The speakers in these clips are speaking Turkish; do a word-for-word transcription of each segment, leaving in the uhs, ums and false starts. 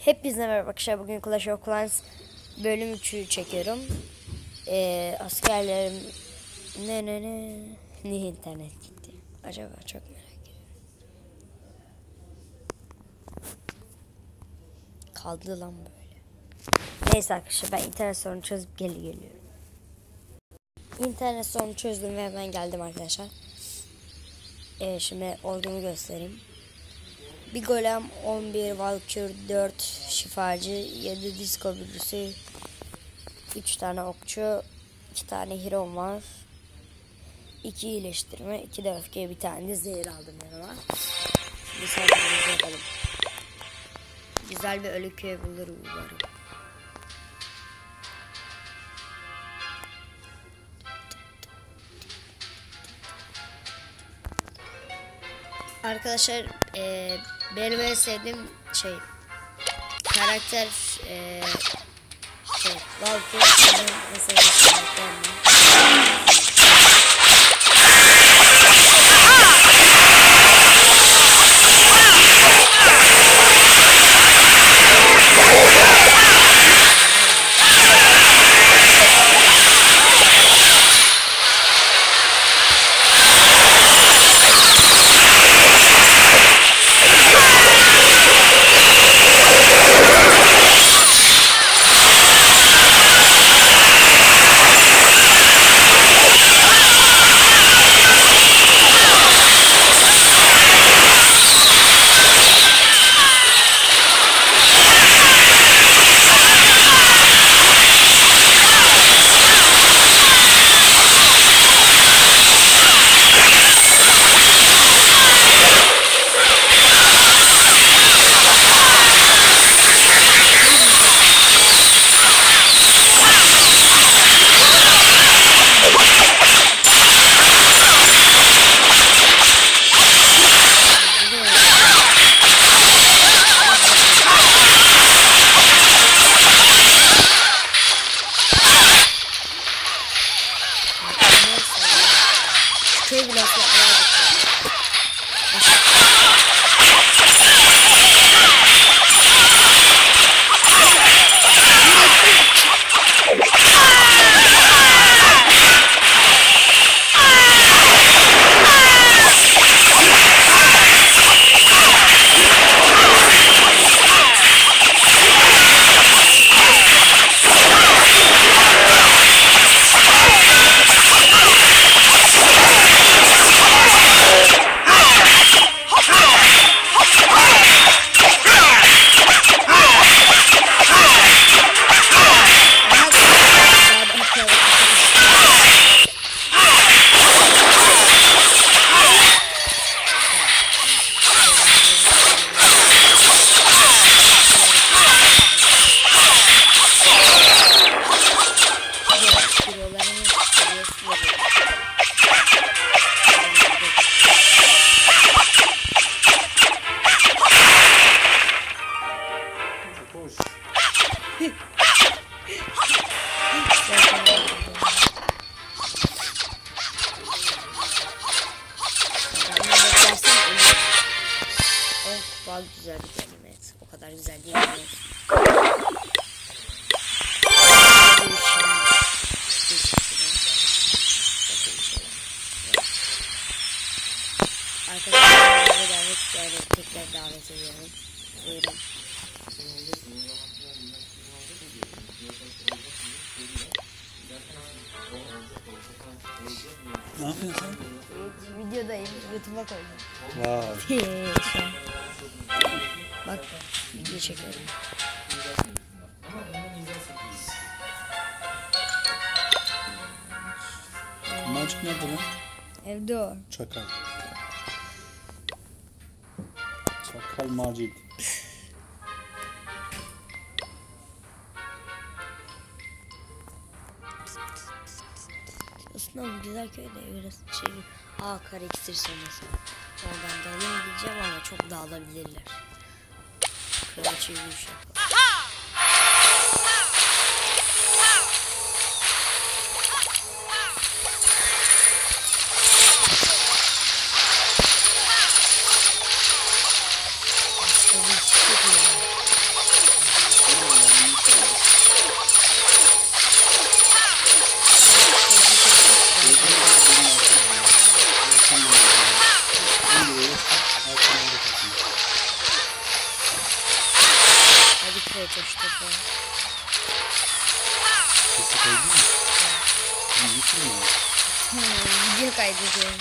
Hepinize merhaba arkadaşlar. Bugün Clash of Clans bölüm üçü çekiyorum. Ee, askerlerim ne ne ne niye internet gitti acaba, çok merak ediyorum. Kaldı lan böyle. Neyse arkadaşlar, ben internet sorunu çözüp geri geliyorum. İnternet sorunu çözdüm ve hemen geldim arkadaşlar. Ee, şimdi ordumu göstereyim. Bir golem, on bir valkür, dört şifacı, yedi disco büyücüsü, üç tane okçu, iki tane heron var, iki iyileştirme, iki de öfke, bir tane de zehir aldım yanıma. Şimdi saldırımızı yapalım. Güzel bir ölü köy bulur umarım. Arkadaşlar e, benim en sevdiğim şey karakter e, şey Valkyrie, benim en sevdiğim karakterim. Köy bile yapmaya Bak güzel bir benim, evet. O kadar güzel değil mi? Arkadaşlar buraya gelmek isteyen tekrar davet ediyorum. Buyurun. Ne yapıyorsun sen? Videodayım. YouTube'a koydum. Wow. Bak, video çekiyorum. Macit nerede lan? Evde o. Çakal. Çakal Macit. Aslında bu güzel köyde biraz şey, aa kare iksir sonrası. Oradan dalayım diyeceğim ama çok dağılabilirler. Kraliçe yürüyüş yapalım. Başka bir şey yok. Bitmeye çalıştık ya. Sesi koydun mu? Ne bitirmiyor? Hmm, video kaydediyorum.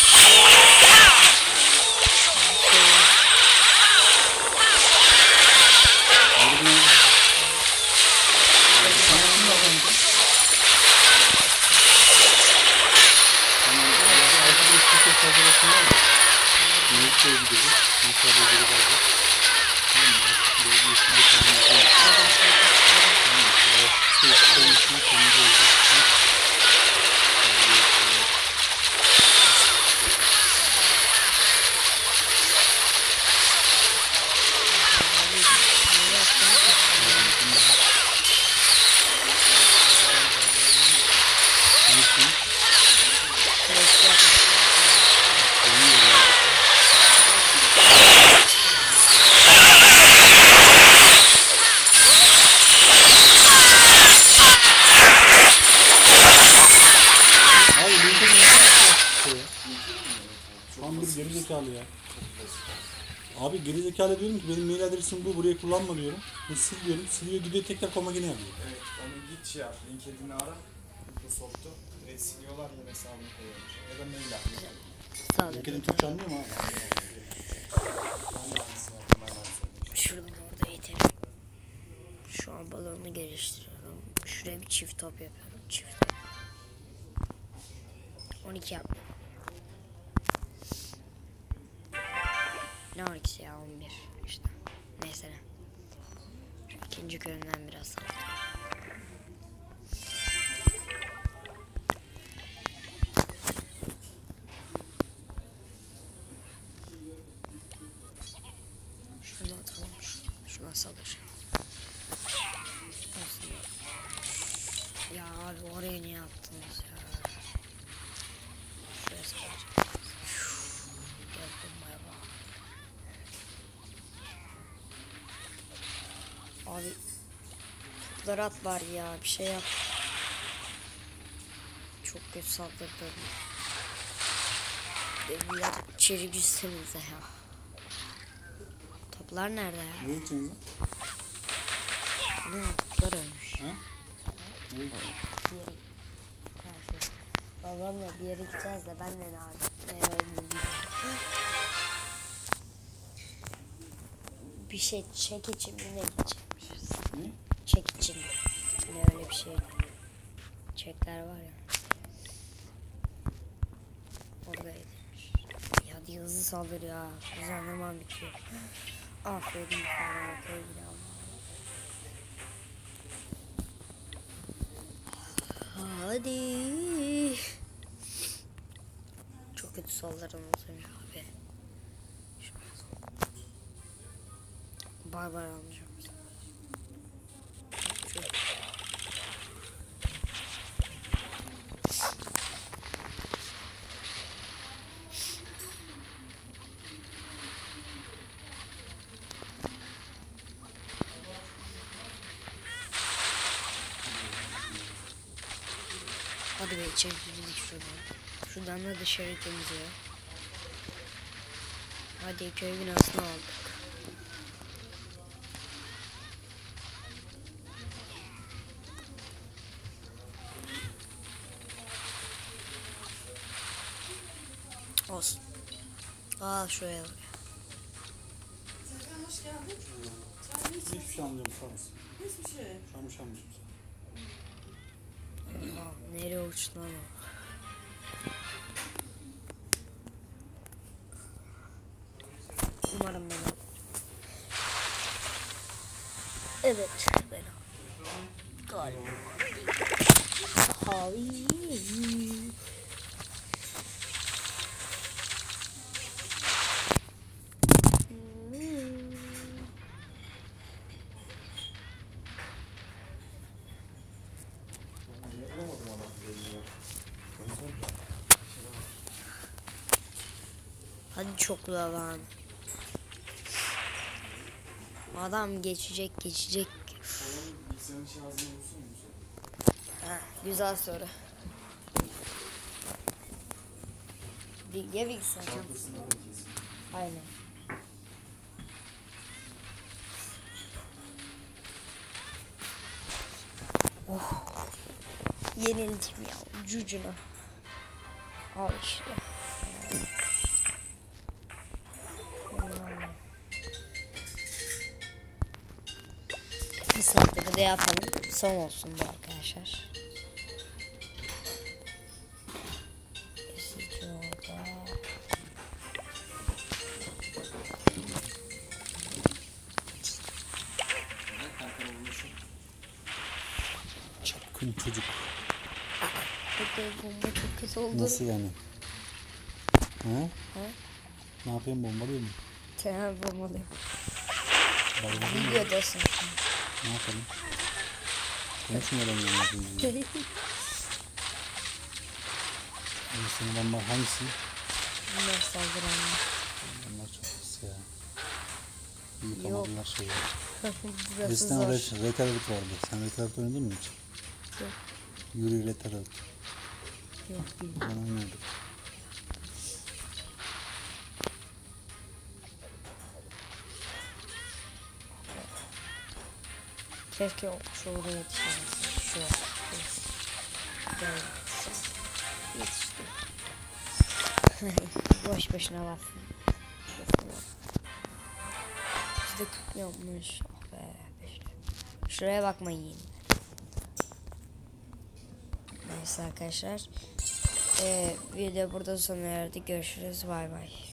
Tam bir gerizekalı ya. Abi gerizekalı diyorum ki benim mail adresim bu, burayı kullanma diyorum. Ve sil diyorum, siliyor gidiyor tekrar koma yine yapıyor. Evet, onu git şey yap, LinkedIn'i ara, Microsoft'u, direkt siliyorlar, yine hesabını koyuyorlar. Ya da mail at. Sağ olun. LinkedIn Türkçe anlıyor mu abi? Ben de aynısını yaptım, ben de aynısını yaptım. Şuradan orada yeterim. Şu an balonu geliştiriyorum. Şuraya bir çift top yapıyorum. Çift top. on iki yaptım. Ne on ikisi ya, on bir işte. Neyse ne. Şu ikinci köyümden biraz saldım. Şunu atalım. Şuna salır. Ya abi oraya ne yaptınız ya? Şuraya salacağım. Gel bombaya bak. Abi kudarat var ya, bir şey yap. Çok kötü saldırdım. Dediler içeri girsenize ya. Toplar nerede ya? Ne gideceksiniz lan? Ne toplar ölmüş. Ha? Ne gideceksiniz? Bir yere karşı. Babamla bir yere gideceğiz de ben de ne abi. Ne öyle bir şey çek için mi ne gideceğiz? Ne? Çek için mi? Ne öyle bir şey. Çekler var ya. Oradaymış. Ya hadi hızlı saldır ya. Hızlandırmam bitiyor. Aferin sana. Aferin Allah. Hadi. Çok kötü saldırın olsun abi. Barbar almayacağım. Şöyle. Hadi be içeri girdik şuradan. Şuradan da dışarı temizliyor. Hadi köy binasını aldık. Olsun. Al şuraya. Serkan hoş geldin. Çay mı içeceksin? Hiçbir şey anlıyorum sağ olasın. Hiçbir şey. Şamış almışım sana. Aa, nereye uçtu lan o? Umarım ben alırım. Evet ben alırım. Galiba. Hayır. Hadi çok lan. Adam geçecek geçecek. Bilgisayarın şarjını bulsun mu? Ha, güzel soru. Bilge bilgisayar. Aynen. Yenildim ya cucuna. Al işte. Bir saatte de yapalım. Son olsun bu arkadaşlar. Eski orada. Çapkın çocuk. Bu bomba çok kötü oldu. Nasıl yani? Ha? Ha? Ne yapayım, bombalıyor mu? Tamam bombalıyım. Bayıldım mı? Videodasın. Ne yapalım? Konuşmayalım yani. Senin bomba hangisi? Bunlar saldıranlar. Bunlar çok pis ya. Yok. Yıkamadılar şeyi. Burası Eskiden zor. Red, Red Alert vardı. Sen Red Alert oynadın mı hiç? Yok. Yuri Red Alert. Yok bilmiyorum. Ben oynuyordum. Keşke o şurada yetişemezsin. Şu. Böyle yetişti. Boş boşuna bastım. Bizde kırk yapmış. Oh be. Şuraya bakmayın. Neyse arkadaşlar. Ee, video burada sona erdi. Görüşürüz. Bay bay.